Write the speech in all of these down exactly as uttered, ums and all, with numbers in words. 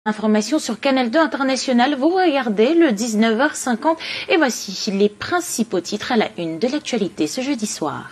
Information sur Canal deux International, vous regardez le dix-neuf heures cinquante et voici les principaux titres à la une de l'actualité ce jeudi soir.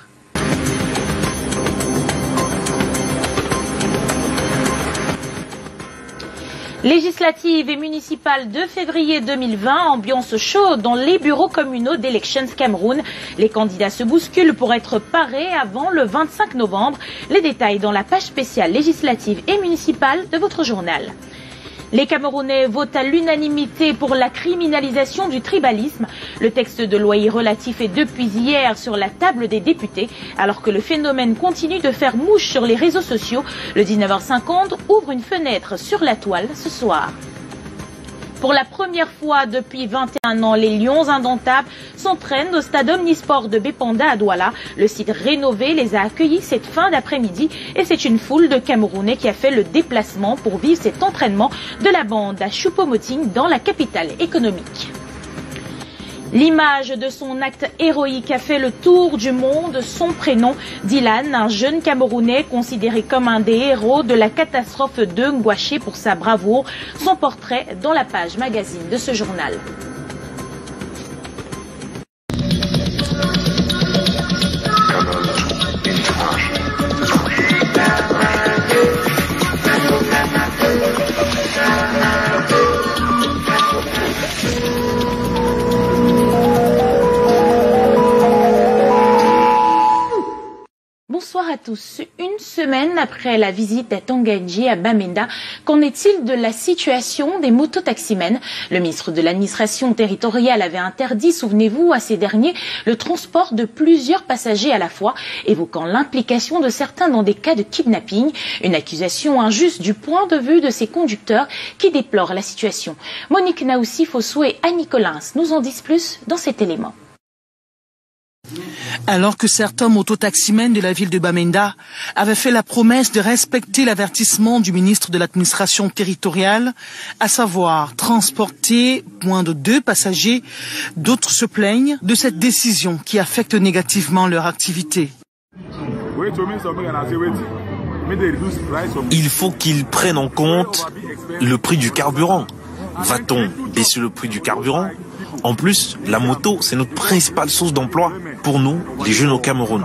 Législatives et municipales de février deux mille vingt, ambiance chaude dans les bureaux communaux d'Elections Cameroun. Les candidats se bousculent pour être parés avant le vingt-cinq novembre. Les détails dans la page spéciale législative et municipale de votre journal. Les Camerounais votent à l'unanimité pour la criminalisation du tribalisme. Le texte de loi y relatif est depuis hier sur la table des députés, alors que le phénomène continue de faire mouche sur les réseaux sociaux. Le dix-neuf heures cinquante ouvre une fenêtre sur la toile ce soir. Pour la première fois depuis vingt et un ans, les Lions indomptables s'entraînent au stade Omnisport de Bépanda à Douala. Le site rénové les a accueillis cette fin d'après-midi et c'est une foule de Camerounais qui a fait le déplacement pour vivre cet entraînement de la bande à Choupo-Moting dans la capitale économique. L'image de son acte héroïque a fait le tour du monde. Son prénom, Dylan, un jeune Camerounais considéré comme un des héros de la catastrophe de Ngouaché pour sa bravoure. Son portrait dans la page magazine de ce journal. Bonsoir à tous. Une semaine après la visite à Tangandji à Bamenda, qu'en est-il de la situation des mototaximens? Le ministre de l'administration territoriale avait interdit, souvenez-vous, à ces derniers le transport de plusieurs passagers à la fois, évoquant l'implication de certains dans des cas de kidnapping. Une accusation injuste du point de vue de ces conducteurs qui déplorent la situation. Monique Naoussi-Fossou et Annie Collins nous en disent plus dans cet élément. Alors que certains mototaximens de la ville de Bamenda avaient fait la promesse de respecter l'avertissement du ministre de l'administration territoriale, à savoir transporter moins de deux passagers, d'autres se plaignent de cette décision qui affecte négativement leur activité. Il faut qu'ils prennent en compte le prix du carburant. Va-t-on baisser le prix du carburant ? En plus, la moto, c'est notre principale source d'emploi pour nous, les jeunes au Cameroun.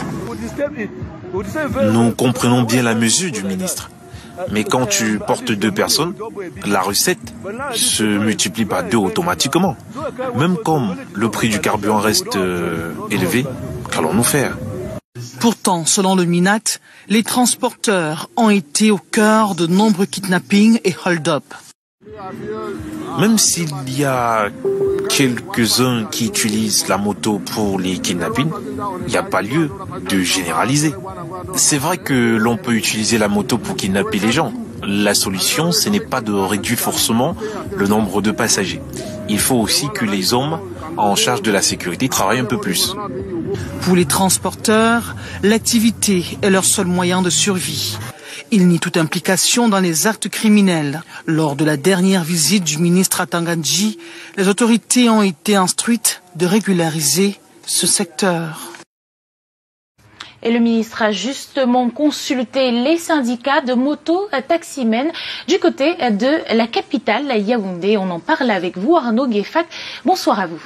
Nous comprenons bien la mesure du ministre. Mais quand tu portes deux personnes, la recette se multiplie par deux automatiquement. Même comme le prix du carburant reste euh, élevé, qu'allons-nous faire ? Pourtant, selon le MINAT, les transporteurs ont été au cœur de nombreux kidnappings et hold-up. Même s'il y a quelques-uns qui utilisent la moto pour les kidnappings, il n'y a pas lieu de généraliser. C'est vrai que l'on peut utiliser la moto pour kidnapper les gens. La solution, ce n'est pas de réduire forcément le nombre de passagers. Il faut aussi que les hommes en charge de la sécurité travaillent un peu plus. Pour les transporteurs, l'activité est leur seul moyen de survie. Il nie toute implication dans les actes criminels. Lors de la dernière visite du ministre à Tangandji, les autorités ont été instruites de régulariser ce secteur. Et le ministre a justement consulté les syndicats de moto-taximens du côté de la capitale, Yaoundé. On en parle avec vous, Arnaud Guéfac. Bonsoir à vous.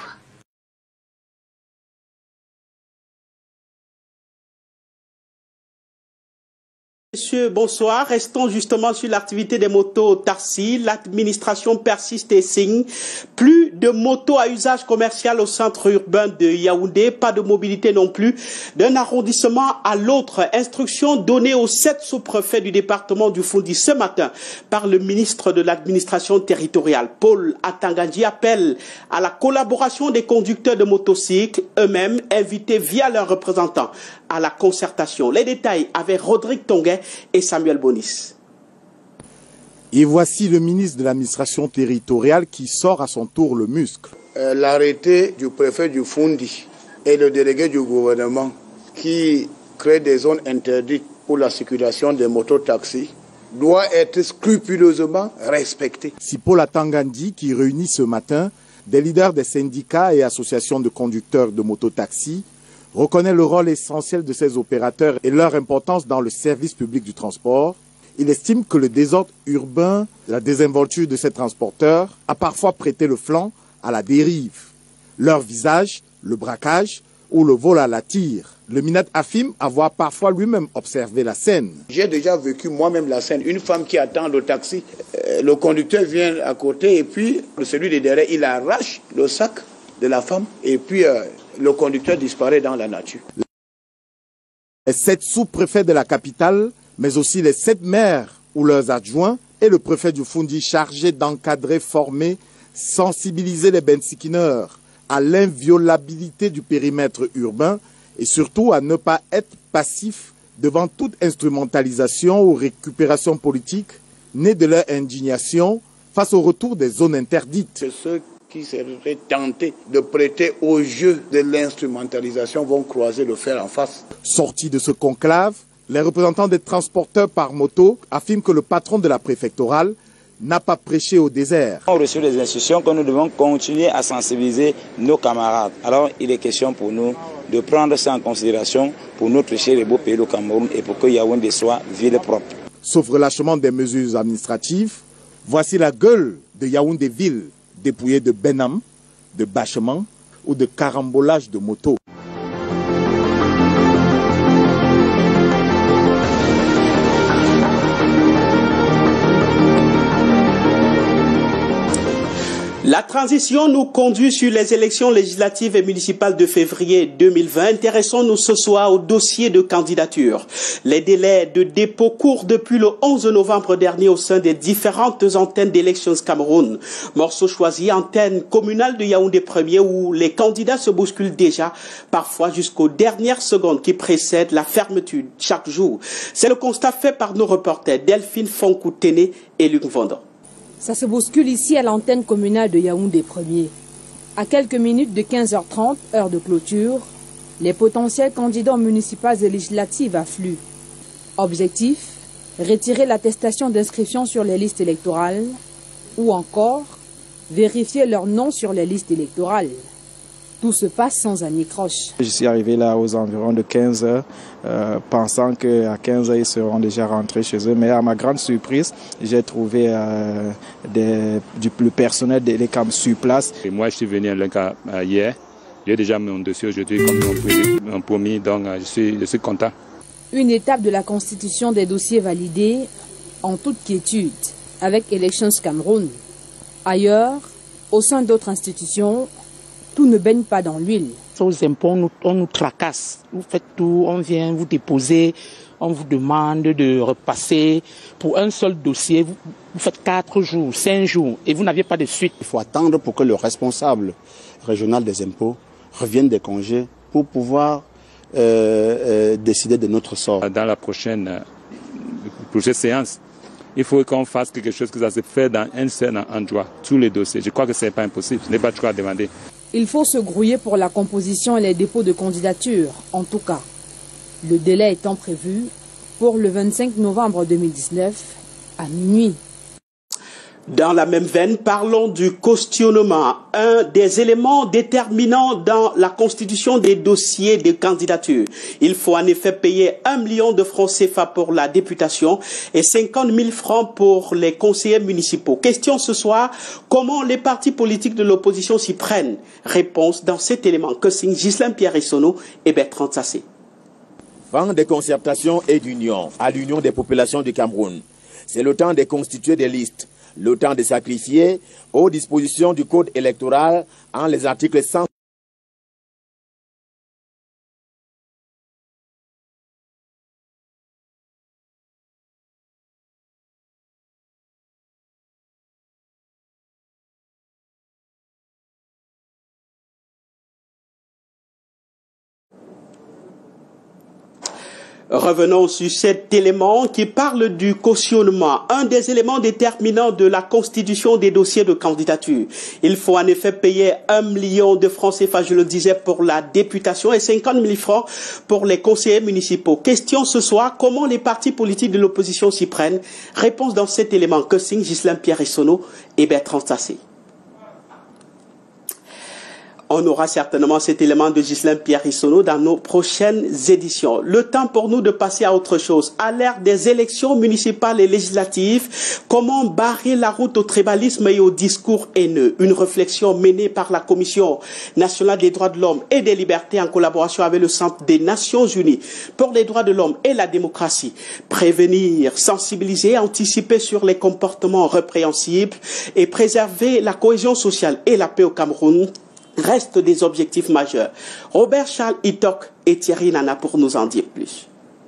Messieurs, bonsoir. Restons justement sur l'activité des motos-taxis. L'administration persiste et signe. Plus de motos à usage commercial au centre urbain de Yaoundé. Pas de mobilité non plus d'un arrondissement à l'autre. Instruction donnée aux sept sous-préfets du département du Foundi ce matin par le ministre de l'administration territoriale. Paul Atangandji appelle à la collaboration des conducteurs de motocycles, eux-mêmes invités via leurs représentants à la concertation. Les détails avec Rodrigue Tonguet et Samuel Bonis. Et voici le ministre de l'administration territoriale qui sort à son tour le muscle. Euh, L'arrêté du préfet du Foundi et le délégué du gouvernement qui crée des zones interdites pour la circulation des mototaxis doit être scrupuleusement respecté. Si Paul Atangandji, qui réunit ce matin des leaders des syndicats et associations de conducteurs de mototaxis, reconnaît le rôle essentiel de ces opérateurs et leur importance dans le service public du transport, Il estime que le désordre urbain, la désinvolture de ces transporteurs a parfois prêté le flanc à la dérive. Leur visage, le braquage ou le vol à la tire. Le Minat affirme avoir parfois lui-même observé la scène. J'ai déjà vécu moi-même la scène. Une femme qui attend le taxi, euh, le conducteur vient à côté et puis celui de derrière, il arrache le sac de la femme et puis euh, le conducteur disparaît dans la nature. Les sept sous-préfets de la capitale, mais aussi les sept maires ou leurs adjoints et le préfet du Fundi chargé d'encadrer, former, sensibiliser les bensikineurs à l'inviolabilité du périmètre urbain et surtout à ne pas être passif devant toute instrumentalisation ou récupération politique née de leur indignation face au retour des zones interdites. C'est ceux qui seraient tentés de prêter au jeu de l'instrumentalisation vont croiser le fer en face. Sortis de ce conclave, les représentants des transporteurs par moto affirment que le patron de la préfectorale n'a pas prêché au désert. On a reçu des instructions que nous devons continuer à sensibiliser nos camarades. Alors il est question pour nous de prendre ça en considération pour notre cher et beau pays du Cameroun et pour que Yaoundé soit ville propre. Sauf relâchement des mesures administratives, voici la gueule de Yaoundé ville, dépouillée de benam, de bâchement ou de carambolage de motos. La transition nous conduit sur les élections législatives et municipales de février deux mille vingt. Intéressons-nous ce soir au dossier de candidature. Les délais de dépôt courent depuis le onze novembre dernier au sein des différentes antennes d'Elections Cameroun. Morceau choisi, antenne communale de Yaoundé premier où les candidats se bousculent déjà, parfois jusqu'aux dernières secondes qui précèdent la fermeture chaque jour. C'est le constat fait par nos reporters Delphine Fonkoutene et Luc Vendon. Ça se bouscule ici à l'antenne communale de Yaoundé premier. À quelques minutes de quinze heures trente, heure de clôture, les potentiels candidats municipaux et législatives affluent. Objectif, retirer l'attestation d'inscription sur les listes électorales ou encore vérifier leur nom sur les listes électorales. Tout se passe sans anicroche. Je suis arrivé là aux environs de quinze heures, euh, pensant qu'à quinze heures, ils seront déjà rentrés chez eux. Mais à ma grande surprise, j'ai trouvé euh, des, du, le personnel de l'E C A M sur place. Et moi, je suis venu à l'E C A M euh, hier. J'ai déjà mon dossier aujourd'hui comme mon promis, donc euh, je, suis, je suis content. Une étape de la constitution des dossiers validés en toute quiétude avec Elections Cameroun. Ailleurs, au sein d'autres institutions, tout ne baigne pas dans l'huile. Aux impôts, on nous, on nous tracasse. Vous faites tout, on vient vous déposer, on vous demande de repasser. Pour un seul dossier, vous, vous faites quatre jours, cinq jours, et vous n'aviez pas de suite. Il faut attendre pour que le responsable régional des impôts revienne des congés pour pouvoir euh, euh, décider de notre sort. Dans la prochaine, euh, prochaine séance, il faut qu'on fasse quelque chose que ça se fait dans un seul endroit, tous les dossiers. Je crois que ce n'est pas impossible, ce n'est pas trop à demander. Il faut se grouiller pour la composition et les dépôts de candidature, en tout cas. Le délai étant prévu pour le vingt-cinq novembre deux mille dix-neuf à minuit. Dans la même veine, parlons du cautionnement, un des éléments déterminants dans la constitution des dossiers de candidature. Il faut en effet payer un million de francs C F A pour la députation et cinquante mille francs pour les conseillers municipaux. Question ce soir, comment les partis politiques de l'opposition s'y prennent? Réponse dans cet élément que signent Ghislain Pierre-Essonneau et Bertrand Tsassé. Fin des concertations et d'union à l'union des populations du Cameroun. C'est le temps de constituer des listes. Le temps de sacrifier aux dispositions du code électoral en les articles cent. Revenons sur cet élément qui parle du cautionnement, un des éléments déterminants de la constitution des dossiers de candidature. Il faut en effet payer un million de francs C F A, je le disais, pour la députation et cinquante mille francs pour les conseillers municipaux. Question ce soir, comment les partis politiques de l'opposition s'y prennent? Réponse dans cet élément que signent Ghislain Pierre-Essonneau et Bertrand Tsassé. On aura certainement cet élément de Ghislain Pierre-Issono dans nos prochaines éditions. Le temps pour nous de passer à autre chose. À l'ère des élections municipales et législatives, comment barrer la route au tribalisme et au discours haineux? Une réflexion menée par la Commission nationale des droits de l'homme et des libertés en collaboration avec le Centre des Nations Unies pour les droits de l'homme et la démocratie. Prévenir, sensibiliser, anticiper sur les comportements répréhensibles et préserver la cohésion sociale et la paix au Cameroun restent des objectifs majeurs. Robert Charles Itok et Thierry Nana pour nous en dire plus.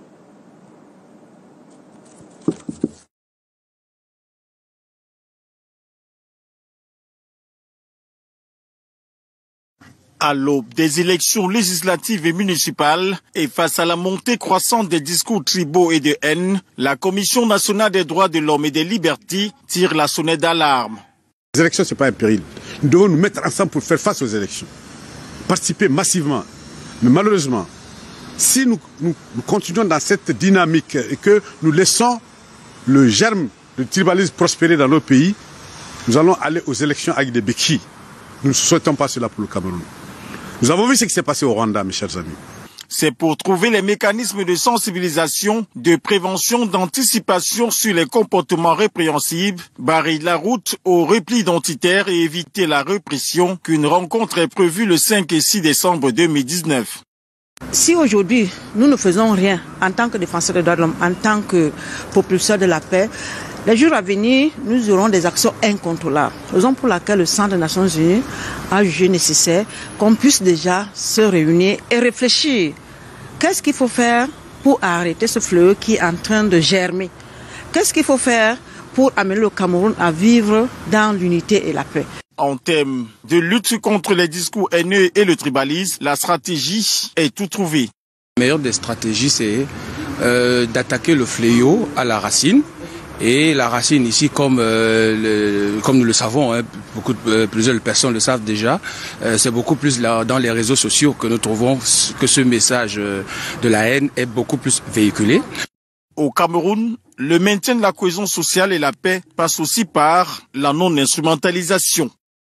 À l'aube des élections législatives et municipales et face à la montée croissante des discours tribaux et de haine, la Commission nationale des droits de l'homme et des libertés tire la sonnette d'alarme. Les élections, ce n'est pas un péril. Nous devons nous mettre ensemble pour faire face aux élections. Participer massivement. Mais malheureusement, si nous, nous, nous continuons dans cette dynamique et que nous laissons le germe du tribalisme prospérer dans nos pays, nous allons aller aux élections avec des béquilles. Nous ne souhaitons pas cela pour le Cameroun. Nous avons vu ce qui s'est passé au Rwanda, mes chers amis. C'est pour trouver les mécanismes de sensibilisation, de prévention, d'anticipation sur les comportements répréhensibles, barrer la route au repli identitaire et éviter la répression qu'une rencontre est prévue le cinq et six décembre deux mille dix-neuf. Si aujourd'hui, nous ne faisons rien en tant que défenseurs des droits de l'homme, en tant que propulseurs de la paix, les jours à venir, nous aurons des actions incontrôlables. Raison pour laquelle le Centre des Nations Unies a jugé nécessaire qu'on puisse déjà se réunir et réfléchir. Qu'est-ce qu'il faut faire pour arrêter ce fléau qui est en train de germer? Qu'est-ce qu'il faut faire pour amener le Cameroun à vivre dans l'unité et la paix? En termes de lutte contre les discours haineux et le tribalisme, la stratégie est tout trouvée. La meilleure des stratégies, c'est euh, d'attaquer le fléau à la racine. Et la racine ici, comme, euh, le, comme nous le savons, hein, beaucoup de, euh, plusieurs personnes le savent déjà, euh, c'est beaucoup plus là, dans les réseaux sociaux que nous trouvons que ce message euh, de la haine est beaucoup plus véhiculé. Au Cameroun, le maintien de la cohésion sociale et la paix passe aussi par la non-instrumentalisation.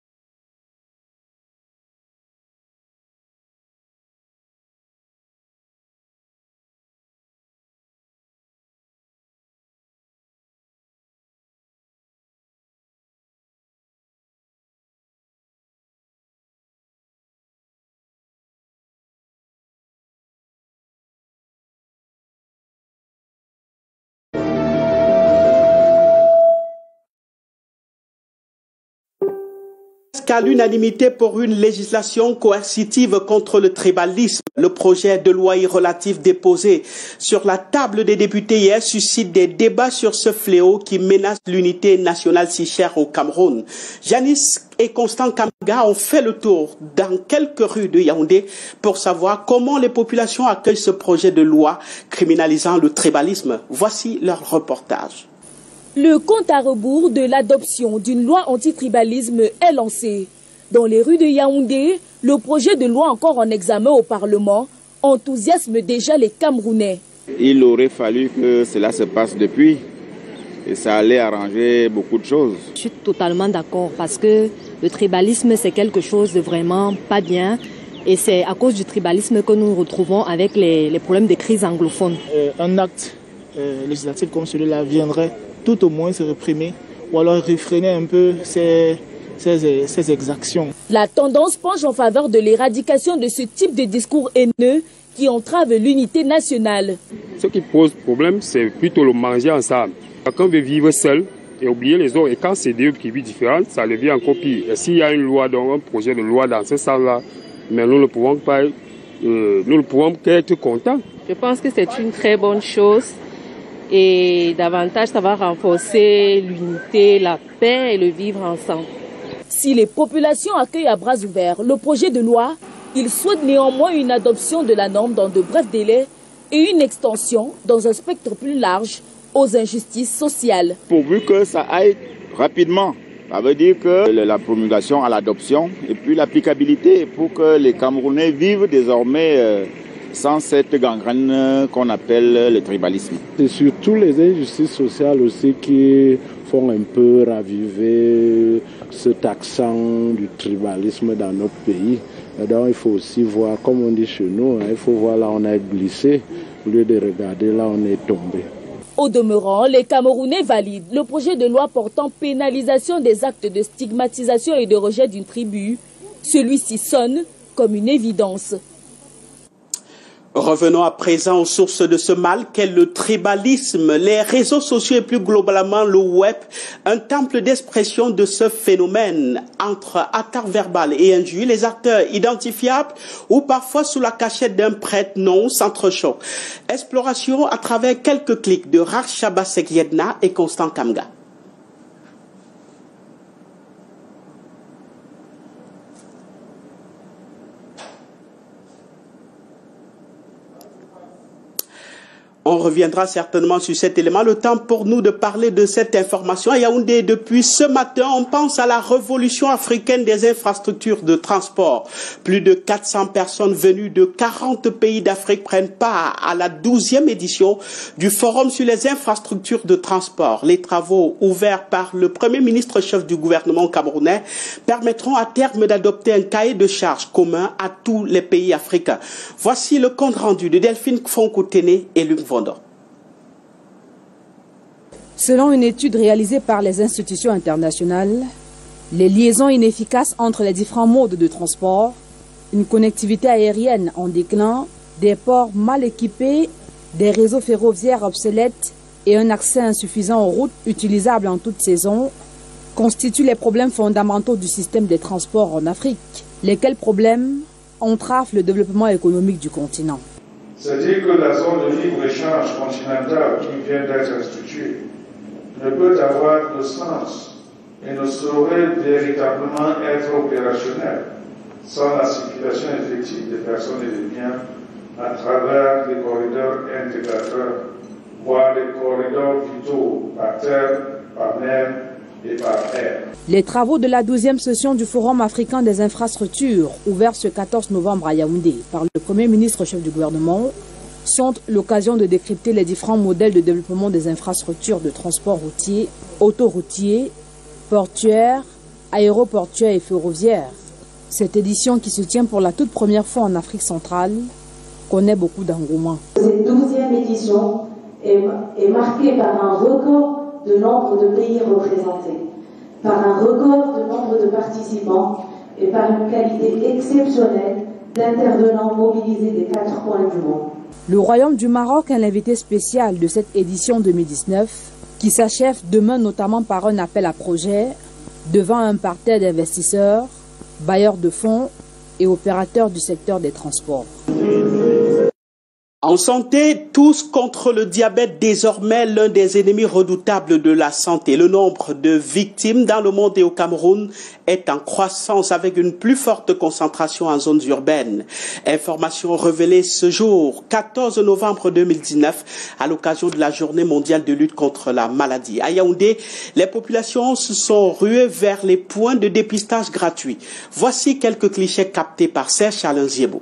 À l'unanimité pour une législation coercitive contre le tribalisme. Le projet de loi relatif déposé sur la table des députés hier suscite des débats sur ce fléau qui menace l'unité nationale si chère au Cameroun. Janice et Constant Kamaga ont fait le tour dans quelques rues de Yaoundé pour savoir comment les populations accueillent ce projet de loi criminalisant le tribalisme. Voici leur reportage. Le compte à rebours de l'adoption d'une loi anti-tribalisme est lancé. Dans les rues de Yaoundé, le projet de loi encore en examen au Parlement enthousiasme déjà les Camerounais. Il aurait fallu que cela se passe depuis et ça allait arranger beaucoup de choses. Je suis totalement d'accord parce que le tribalisme c'est quelque chose de vraiment pas bien et c'est à cause du tribalisme que nous nous retrouvons avec les, les problèmes de crise anglophone. Euh, un acte euh, législatif comme celui-là viendrait tout au moins se réprimer ou alors réfréner un peu ces, ces, ces exactions. La tendance penche en faveur de l'éradication de ce type de discours haineux qui entrave l'unité nationale. Ce qui pose problème, c'est plutôt le manger ensemble. Chacun veut vivre seul et oublier les autres. Et quand c'est deux qui vivent différentes, ça devient encore pire. Et s'il y a une loi, donc un projet de loi dans ce sens-là, mais nous ne pouvons pas, euh, nous ne pouvons qu'être contents. Je pense que c'est une très bonne chose. Et davantage, ça va renforcer l'unité, la paix et le vivre ensemble. Si les populations accueillent à bras ouverts le projet de loi, ils souhaitent néanmoins une adoption de la norme dans de brefs délais et une extension dans un spectre plus large aux injustices sociales. Pourvu que ça aille rapidement, ça veut dire que la promulgation à l'adoption et puis l'applicabilité pour que les Camerounais vivent désormais euh, sans cette gangrène qu'on appelle le tribalisme. C'est surtout les injustices sociales aussi qui font un peu raviver cet accent du tribalisme dans notre pays. Et donc il faut aussi voir, comme on dit chez nous, hein, il faut voir là où on a glissé, au lieu de regarder là où on est tombé. Au demeurant, les Camerounais valident le projet de loi portant pénalisation des actes de stigmatisation et de rejet d'une tribu. Celui-ci sonne comme une évidence. Revenons à présent aux sources de ce mal qu'est le tribalisme. Les réseaux sociaux et plus globalement le web, un temple d'expression de ce phénomène. Entre attaques verbales et injures, les acteurs identifiables ou parfois sous la cachette d'un prête-nom s'entrechoquent. Exploration à travers quelques clics de Rakshaba Sekyedna et Constant Kamga. On reviendra certainement sur cet élément. Le temps pour nous de parler de cette information. À Yaoundé, depuis ce matin, on pense à la révolution africaine des infrastructures de transport. Plus de quatre cents personnes venues de quarante pays d'Afrique prennent part à la douzième édition du Forum sur les infrastructures de transport. Les travaux ouverts par le Premier ministre chef du gouvernement camerounais permettront à terme d'adopter un cahier de charges commun à tous les pays africains. Voici le compte rendu de Delphine Fonkoutene et Luc Vondor. Selon une étude réalisée par les institutions internationales, les liaisons inefficaces entre les différents modes de transport, une connectivité aérienne en déclin, des ports mal équipés, des réseaux ferroviaires obsolètes et un accès insuffisant aux routes utilisables en toute saison constituent les problèmes fondamentaux du système des transports en Afrique, lesquels problèmes entravent le développement économique du continent. C'est-à-dire que la zone de libre-échange continentale qui vient d'être instituée ne peut avoir de sens et ne saurait véritablement être opérationnelle sans la circulation effective des personnes et des biens à travers des corridors intégrateurs, voire des corridors vitaux par terre, par mer et par air. Les travaux de la douzième session du Forum africain des infrastructures, ouvert ce quatorze novembre à Yaoundé par le Premier ministre chef du gouvernement, sont l'occasion de décrypter les différents modèles de développement des infrastructures de transport routier, autoroutier, portuaire, aéroportuaire et ferroviaire. Cette édition, qui se tient pour la toute première fois en Afrique centrale, connaît beaucoup d'engouement. Cette douzième édition est, est marquée par un record de nombre de pays représentés, par un record de nombre de participants et par une qualité exceptionnelle d'intervenants mobilisés des quatre coins du monde. Le Royaume du Maroc est l'invité spécial de cette édition deux mille dix-neuf, qui s'achève demain notamment par un appel à projet devant un parterre d'investisseurs, bailleurs de fonds et opérateurs du secteur des transports. En santé, tous contre le diabète, désormais l'un des ennemis redoutables de la santé. Le nombre de victimes dans le monde et au Cameroun est en croissance avec une plus forte concentration en zones urbaines. Information révélée ce jour, quatorze novembre deux mille dix-neuf, à l'occasion de la journée mondiale de lutte contre la maladie. À Yaoundé, les populations se sont ruées vers les points de dépistage gratuits. Voici quelques clichés captés par Serge Chalenziebo.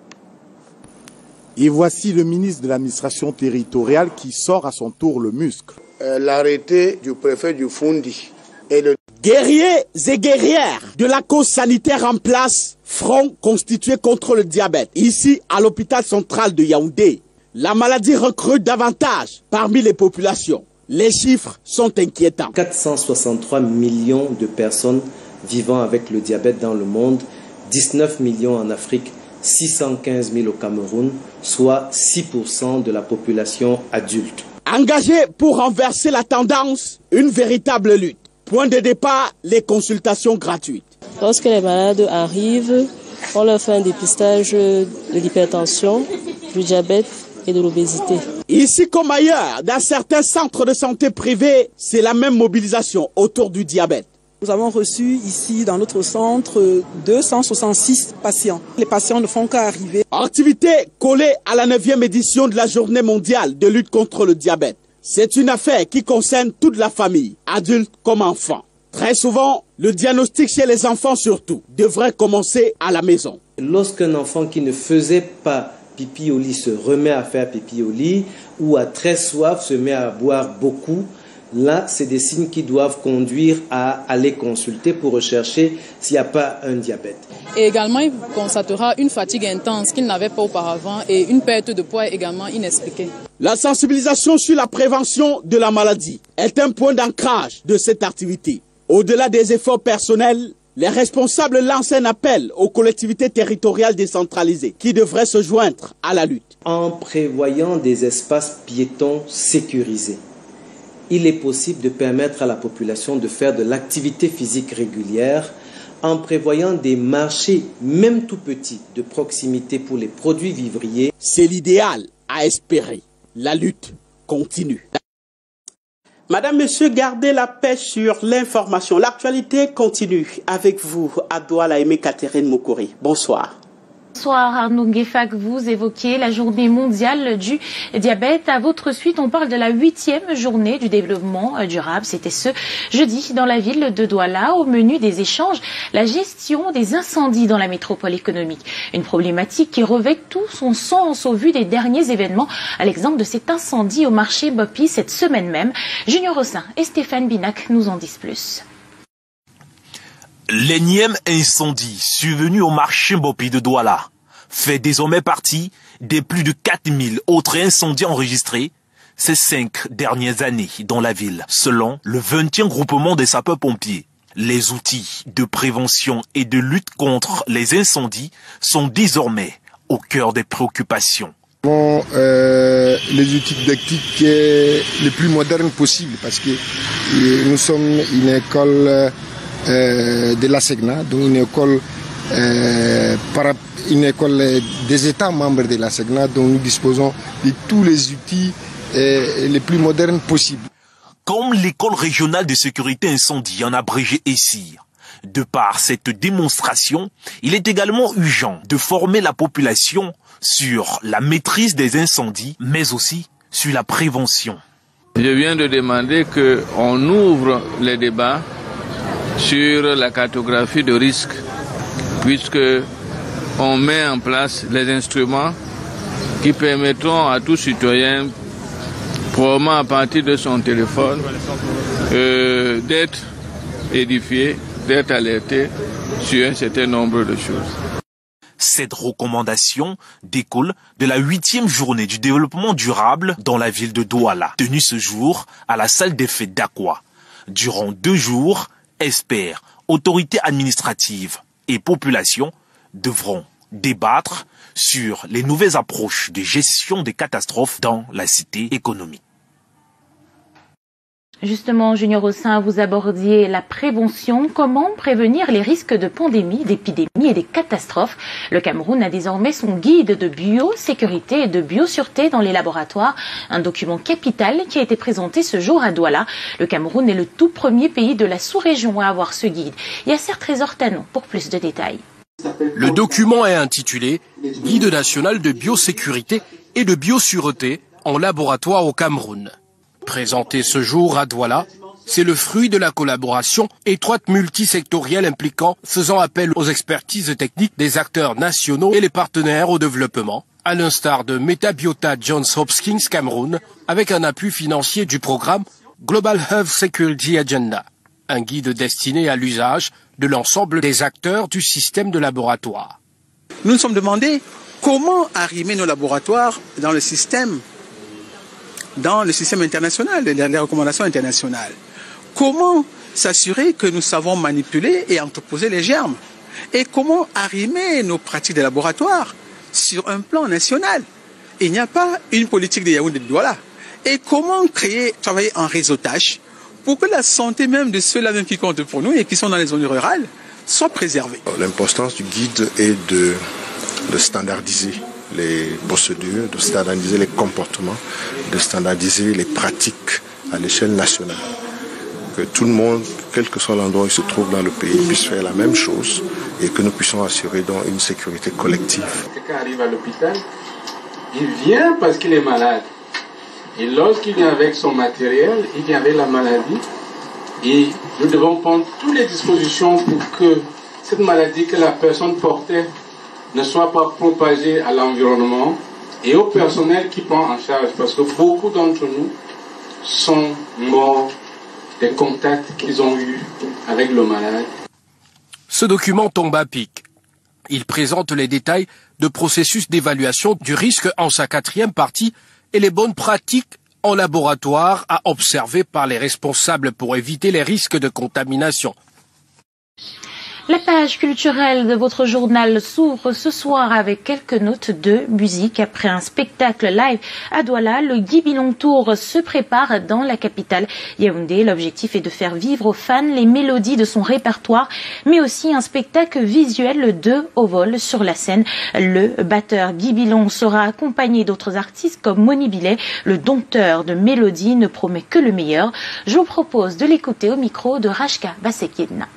Et voici le ministre de l'administration territoriale qui sort à son tour le muscle. Euh, L'arrêté du préfet du Fundi et le... Guerriers et guerrières de la cause sanitaire en place, front constitué contre le diabète. Ici, à l'hôpital central de Yaoundé, la maladie recrute davantage parmi les populations. Les chiffres sont inquiétants. quatre cent soixante-trois millions de personnes vivant avec le diabète dans le monde, dix-neuf millions en Afrique, six cent quinze mille au Cameroun, soit six pour cent de la population adulte. Engagé pour renverser la tendance, une véritable lutte. Point de départ, les consultations gratuites. Lorsque les malades arrivent, on leur fait un dépistage de l'hypertension, du diabète et de l'obésité. Ici comme ailleurs, dans certains centres de santé privés, c'est la même mobilisation autour du diabète. Nous avons reçu ici dans notre centre deux cent soixante-six patients. Les patients ne font qu'arriver. Activité collée à la neuvième édition de la journée mondiale de lutte contre le diabète. C'est une affaire qui concerne toute la famille, adultes comme enfants. Très souvent, le diagnostic chez les enfants surtout devrait commencer à la maison. Lorsqu'un enfant qui ne faisait pas pipi au lit se remet à faire pipi au lit ou a très soif, se met à boire beaucoup, là, c'est des signes qui doivent conduire à aller consulter pour rechercher s'il n'y a pas un diabète. Et également, il constatera une fatigue intense qu'il n'avait pas auparavant et une perte de poids également inexpliquée. La sensibilisation sur la prévention de la maladie est un point d'ancrage de cette activité. Au-delà des efforts personnels, les responsables lancent un appel aux collectivités territoriales décentralisées qui devraient se joindre à la lutte. En prévoyant des espaces piétons sécurisés, il est possible de permettre à la population de faire de l'activité physique régulière en prévoyant des marchés, même tout petits, de proximité pour les produits vivriers. C'est l'idéal à espérer. La lutte continue. Madame, Monsieur, gardez la paix sur l'information. L'actualité continue avec vous, à Douala, Aimé Catherine Moukouri. Bonsoir. Bonsoir Arnaud Guéfac, vous évoquez la journée mondiale du diabète. À votre suite, on parle de la huitième journée du développement durable. C'était ce jeudi dans la ville de Douala. Au menu des échanges, la gestion des incendies dans la métropole économique. Une problématique qui revêt tout son sens au vu des derniers événements, à l'exemple de cet incendie au marché Bopi cette semaine même. Junior Rossin et Stéphane Binac nous en disent plus. L'énième incendie survenu au marché Bopi de Douala fait désormais partie des plus de quatre mille autres incendies enregistrés ces cinq dernières années dans la ville, selon le vingtième groupement des sapeurs-pompiers. Les outils de prévention et de lutte contre les incendies sont désormais au cœur des préoccupations. Bon, euh, les outils didactiques les plus modernes possibles parce que nous sommes une école Euh, de la SEGNA, donc une école, euh, para, une école des États membres de la SEGNA, dont nous disposons de tous les outils euh, les plus modernes possibles. Comme l'école régionale de sécurité incendie en abrégé E S I R. De par cette démonstration, il est également urgent de former la population sur la maîtrise des incendies, mais aussi sur la prévention. Je viens de demander qu'on ouvre les débats sur la cartographie de risque, puisque on met en place les instruments qui permettront à tout citoyen, probablement à partir de son téléphone, euh, d'être édifié, d'être alerté sur un certain nombre de choses. Cette recommandation découle de la huitième journée du développement durable dans la ville de Douala, tenue ce jour à la salle des fêtes d'Aqua. Durant deux jours, experts, autorités administratives et populations devront débattre sur les nouvelles approches de gestion des catastrophes dans la cité économique. Justement, Junior Rossin, vous abordiez la prévention. Comment prévenir les risques de pandémie, d'épidémie et des catastrophes? Le Cameroun a désormais son guide de biosécurité et de biosureté dans les laboratoires. Un document capital qui a été présenté ce jour à Douala. Le Cameroun est le tout premier pays de la sous-région à avoir ce guide. Il y a Serge Trésor Tanon pour plus de détails. Le document est intitulé « Guide national de biosécurité et de biosureté en laboratoire au Cameroun ». Présenté ce jour à Douala, c'est le fruit de la collaboration étroite multisectorielle impliquant, faisant appel aux expertises techniques des acteurs nationaux et les partenaires au développement, à l'instar de Metabiota Johns Hopkins Cameroun, avec un appui financier du programme Global Health Security Agenda, un guide destiné à l'usage de l'ensemble des acteurs du système de laboratoire. Nous nous sommes demandé comment arrimer nos laboratoires dans le système dans le système international, les recommandations internationales. Comment s'assurer que nous savons manipuler et entreposer les germes? Et comment arrimer nos pratiques de laboratoire sur un plan national? Il n'y a pas une politique de Yaoundé de Douala. Et comment créer, travailler en réseautage pour que la santé même de ceux-là même qui comptent pour nous et qui sont dans les zones rurales soit préservée. L'importance du guide est de, de standardiser les procédures, de standardiser les comportements, de standardiser les pratiques à l'échelle nationale. Que tout le monde, quel que soit l'endroit où il se trouve dans le pays, puisse faire la même chose et que nous puissions assurer donc une sécurité collective. Quelqu'un arrive à l'hôpital, il vient parce qu'il est malade. Et lorsqu'il vient avec son matériel, il vient avec la maladie. Et nous devons prendre toutes les dispositions pour que cette maladie que la personne portait ne soit pas propagée à l'environnement et au personnel qui prend en charge, parce que beaucoup d'entre nous sont morts des contacts qu'ils ont eus avec le malade. Ce document tombe à pic. Il présente les détails de processus d'évaluation du risque en sa quatrième partie et les bonnes pratiques en laboratoire à observer par les responsables pour éviter les risques de contamination. La page culturelle de votre journal s'ouvre ce soir avec quelques notes de musique. Après un spectacle live à Douala, le Guy Bilon Tour se prépare dans la capitale Yaoundé. L'objectif est de faire vivre aux fans les mélodies de son répertoire, mais aussi un spectacle visuel de haut vol sur la scène. Le batteur Guy Bilon sera accompagné d'autres artistes comme Moni Billet. Le dompteur de mélodies ne promet que le meilleur. Je vous propose de l'écouter au micro de Rachka Basekina.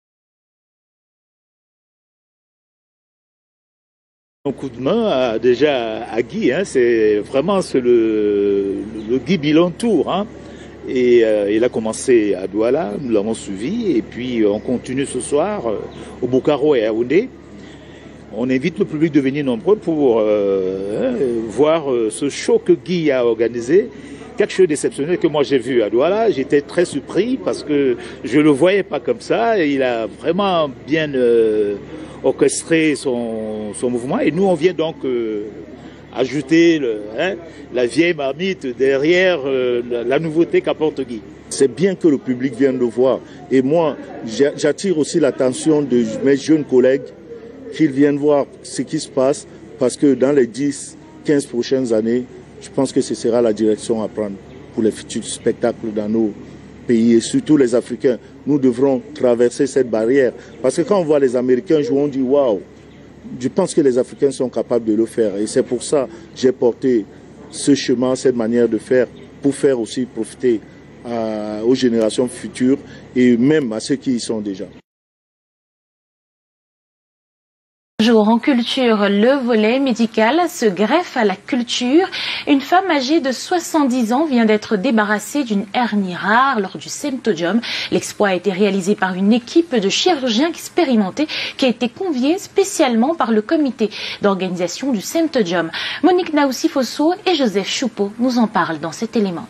Un coup de main à, déjà à Guy, hein, c'est vraiment c'est le, le Guy Bilon Tour. Hein, et euh, il a commencé à Douala, nous l'avons suivi, et puis on continue ce soir euh, au Bokaro et à Yaoundé. On invite le public de venir nombreux pour euh, voir euh, ce show que Guy a organisé. Quelque chose d'exceptionnel que moi j'ai vu à Douala. J'étais très surpris parce que je ne le voyais pas comme ça. Et il a vraiment bien euh, orchestré son, son mouvement. Et nous, on vient donc euh, ajouter le, hein, la vieille marmite derrière euh, la, la nouveauté qu'apporte Guy. C'est bien que le public vienne le voir. Et moi, j'attire aussi l'attention de mes jeunes collègues qu'ils viennent voir ce qui se passe parce que dans les dix, quinze prochaines années, je pense que ce sera la direction à prendre pour les futurs spectacles dans nos pays et surtout les Africains. Nous devrons traverser cette barrière parce que quand on voit les Américains jouer, on dit waouh. Je pense que les Africains sont capables de le faire et c'est pour ça que j'ai porté ce chemin, cette manière de faire pour faire aussi profiter à, aux générations futures et même à ceux qui y sont déjà. Jour en culture, le volet médical se greffe à la culture. Une femme âgée de soixante-dix ans vient d'être débarrassée d'une hernie rare lors du symptodium. L'exploit a été réalisé par une équipe de chirurgiens expérimentés qui a été conviée spécialement par le comité d'organisation du symptodium. Monique Naoussi-Fosso et Joseph Choupeau nous en parlent dans cet élément.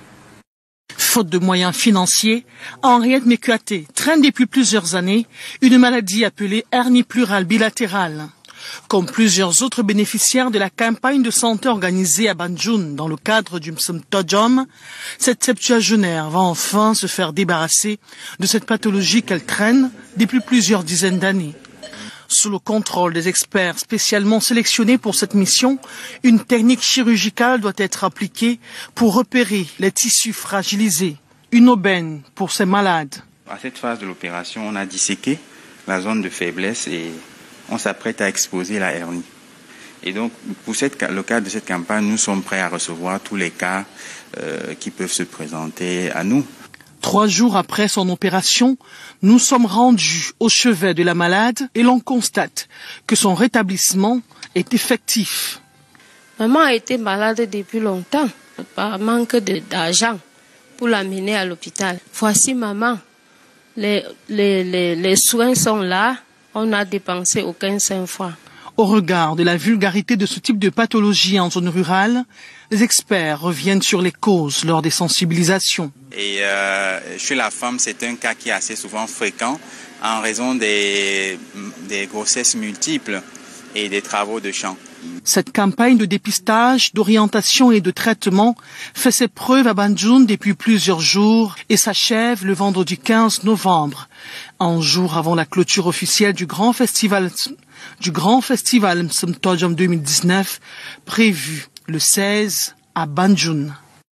Faute de moyens financiers, Henriette Mekuate traîne depuis plusieurs années une maladie appelée hernie pleurale bilatérale. Comme plusieurs autres bénéficiaires de la campagne de santé organisée à Banjul dans le cadre du symptodium, cette septuagénaire va enfin se faire débarrasser de cette pathologie qu'elle traîne depuis plusieurs dizaines d'années. Sous le contrôle des experts spécialement sélectionnés pour cette mission, une technique chirurgicale doit être appliquée pour repérer les tissus fragilisés. Une aubaine pour ces malades. À cette phase de l'opération, on a disséqué la zone de faiblesse et on s'apprête à exposer la hernie. Et donc, pour cette, le cadre de cette campagne, nous sommes prêts à recevoir tous les cas euh, qui peuvent se présenter à nous. Trois jours après son opération, nous sommes rendus au chevet de la malade et l'on constate que son rétablissement est effectif. Maman a été malade depuis longtemps, par manque d'argent pour l'amener à l'hôpital. Voici maman, les, les, les, les soins sont là, on a dépensé aucun cinq francs. Au regard de la vulgarité de ce type de pathologie en zone rurale, les experts reviennent sur les causes lors des sensibilisations. Et euh, chez la femme, c'est un cas qui est assez souvent fréquent en raison des, des grossesses multiples et des travaux de champ. Cette campagne de dépistage, d'orientation et de traitement fait ses preuves à Banjul depuis plusieurs jours et s'achève le vendredi quinze novembre, un jour avant la clôture officielle du grand festival du grand festival Symptodium deux mille dix-neuf prévu le seize à Banjul.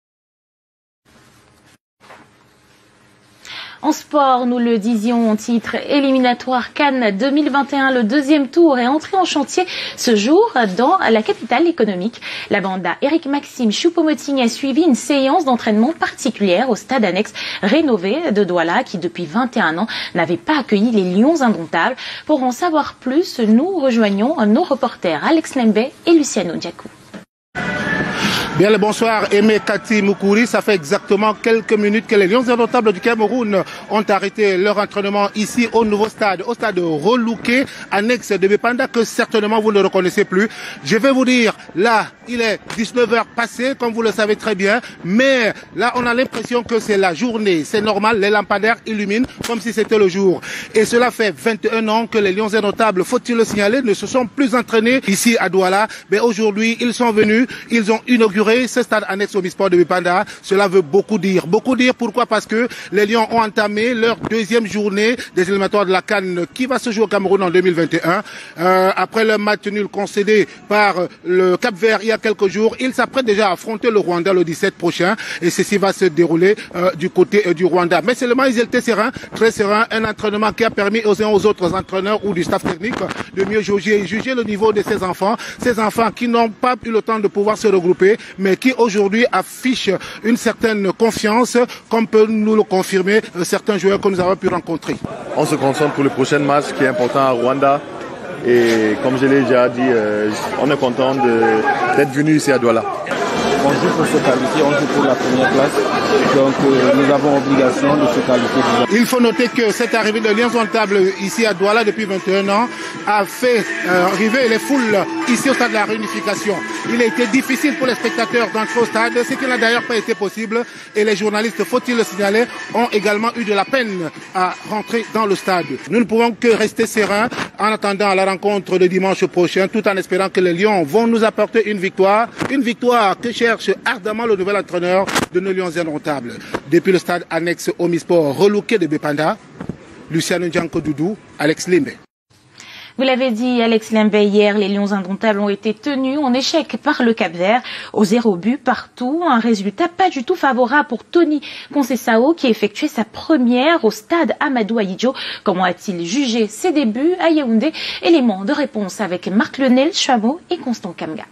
En sport, nous le disions, titre éliminatoire Cannes deux mille vingt et un, le deuxième tour est entré en chantier ce jour dans la capitale économique. La banda Eric Maxime Choupo-Moting a suivi une séance d'entraînement particulière au stade annexe rénové de Douala qui depuis vingt et un ans n'avait pas accueilli les Lions indomptables. Pour en savoir plus, nous rejoignons nos reporters Alex Lembe et Luciano Diakou. Bien le bonsoir, Aimé Kati Moukouri. Ça fait exactement quelques minutes que les Lions indomptables du Cameroun ont arrêté leur entraînement ici au nouveau stade, au stade relouqué, annexe de Bépanda, que certainement vous ne reconnaissez plus. Je vais vous dire, là, il est dix-neuf heures passées, comme vous le savez très bien, mais là, on a l'impression que c'est la journée. C'est normal, les lampadaires illuminent comme si c'était le jour. Et cela fait vingt et un ans que les Lions indomptables, faut-il le signaler, ne se sont plus entraînés ici à Douala. Mais aujourd'hui, ils sont venus, ils ont inauguré ce stade annexe au Omnisport de Bépanda. Cela veut beaucoup dire. Beaucoup dire pourquoi? Parce que les Lions ont entamé leur deuxième journée des éliminatoires de la CAN qui va se jouer au Cameroun en deux mille vingt et un. Euh, après le match nul concédé par le Cap-Vert il y a quelques jours, ils s'apprêtent déjà à affronter le Rwanda le dix-sept prochain et ceci va se dérouler euh, du côté euh, du Rwanda. Mais seulement ils étaient sereins, très sereins, un entraînement qui a permis aux uns aux autres entraîneurs ou du staff technique de mieux jauger et juger le niveau de ces enfants. Ces enfants qui n'ont pas eu le temps de pouvoir se regrouper, mais qui aujourd'hui affichent une certaine confiance, comme peuvent nous le confirmer euh, certains joueurs que nous avons pu rencontrer. On se concentre pour le prochain match qui est important à Rwanda. Et comme je l'ai déjà dit, euh, on est content d'être venu ici à Douala. On joue pour se qualifier, on joue pour la première place. Donc euh, nous avons obligation de se qualifier. Il faut noter que cette arrivée de Lions indomptables ici à Douala depuis vingt et un ans a fait euh, arriver les foules ici au stade de la réunification. Il a été difficile pour les spectateurs d'entrer au stade, ce qui n'a d'ailleurs pas été possible. Et les journalistes, faut-il le signaler, ont également eu de la peine à rentrer dans le stade. Nous ne pouvons que rester sereins en attendant la rencontre de dimanche prochain, tout en espérant que les Lions vont nous apporter une victoire. Une victoire que cherche ardemment le nouvel entraîneur de nos Lions indomptables. Depuis le stade annexe Omnisport relouqué de Bépanda, Luciano Djanko Doudou, Alex Limbe. Vous l'avez dit, Alex Limbe, hier, les Lions indomptables ont été tenus en échec par le Cap-Vert, au zéro but partout. Un résultat pas du tout favorable pour Tony Conceição, qui effectuait sa première au stade Amadou Ahidjo. Comment a-t-il jugé ses débuts à Yaoundé? Élément de réponse avec Marc-Lionel Chameau et Constant Kamga.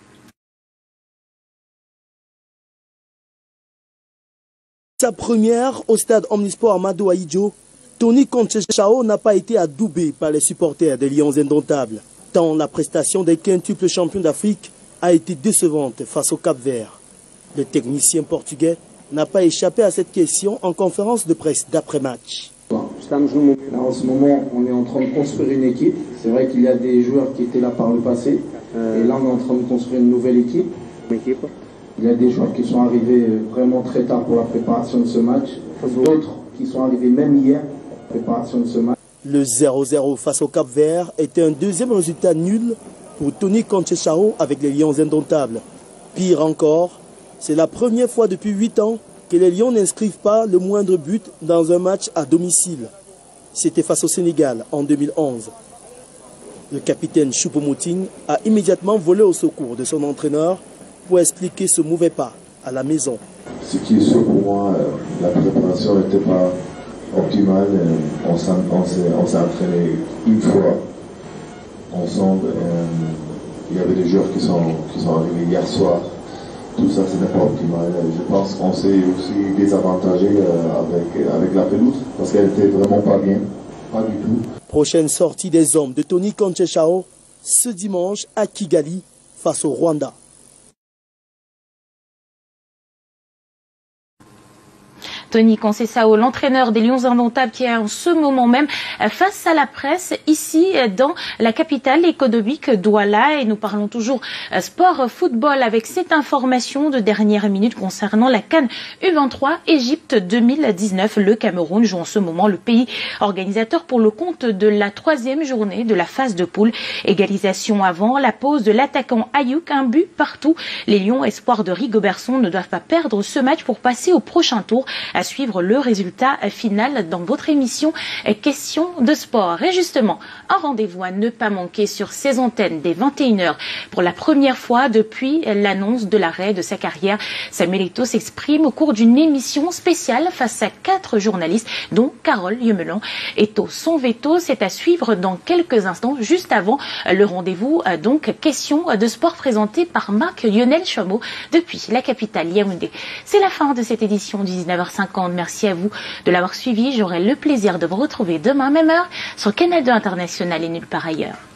Sa première au stade Omnisport Amadou Ahidjo, Tony Conceição n'a pas été adoubé par les supporters des Lions indomptables, tant la prestation des quintuples champions d'Afrique a été décevante face au Cap-Vert. Le technicien portugais n'a pas échappé à cette question en conférence de presse d'après-match. En ce moment, on est en train de construire une équipe. C'est vrai qu'il y a des joueurs qui étaient là par le passé, et là on est en train de construire une nouvelle équipe. Il y a des joueurs qui sont arrivés vraiment très tard pour la préparation de ce match, d'autres qui sont arrivés même hier pour la préparation de ce match. Le zéro zéro face au Cap-Vert était un deuxième résultat nul pour Tony Conceição avec les Lions indomptables. Pire encore, c'est la première fois depuis huit ans que les Lions n'inscrivent pas le moindre but dans un match à domicile. C'était face au Sénégal en deux mille onze. Le capitaine Choupo-Moting a immédiatement volé au secours de son entraîneur pour expliquer ce mauvais pas à la maison. Ce qui est sûr pour moi, euh, la préparation n'était pas optimale. Euh, on s'est entraîné une fois ensemble. Euh, il y avait des joueurs qui sont, qui sont arrivés hier soir. Tout ça, ce n'est pas optimal. Je pense qu'on s'est aussi désavantagé euh, avec, avec la pelouse parce qu'elle n'était vraiment pas bien. Pas du tout. Prochaine sortie des hommes de Tony Conceição ce dimanche à Kigali face au Rwanda. Tony Conceição, l'entraîneur des Lions indomptables, qui est en ce moment même face à la presse ici dans la capitale économique Douala. Et nous parlons toujours sport football avec cette information de dernière minute concernant la CAN U vingt-trois Égypte deux mille dix-neuf. Le Cameroun joue en ce moment le pays organisateur pour le compte de la troisième journée de la phase de poule. Égalisation avant la pause de l'attaquant Ayouk, un but partout. Les Lions, espoirs de Rigobertson, ne doivent pas perdre ce match pour passer au prochain tour. À suivre le résultat final dans votre émission Questions de sport. Et justement, un rendez-vous à ne pas manquer sur ces antennes dès vingt et une heures. Pour la première fois depuis l'annonce de l'arrêt de sa carrière, Samuel Eto'o s'exprime au cours d'une émission spéciale face à quatre journalistes, dont Carole Yemelon. Eto'o, son veto, c'est à suivre dans quelques instants, juste avant le rendez-vous, donc Questions de sport présenté par Marc-Lionel Chameau depuis la capitale Yaoundé. C'est la fin de cette édition du dix-neuf heures cinquante. Merci à vous de l'avoir suivi. J'aurai le plaisir de vous retrouver demain, même heure, sur Canal deux International et nulle part ailleurs.